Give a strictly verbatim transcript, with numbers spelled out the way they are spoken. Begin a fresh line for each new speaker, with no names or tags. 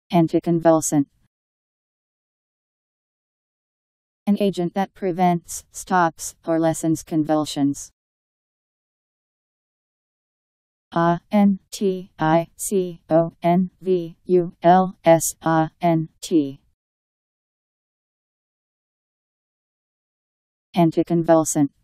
Anticonvulsant. An agent that prevents, stops, or lessens convulsions. A N T I C O N V U L S A N T. Anticonvulsant.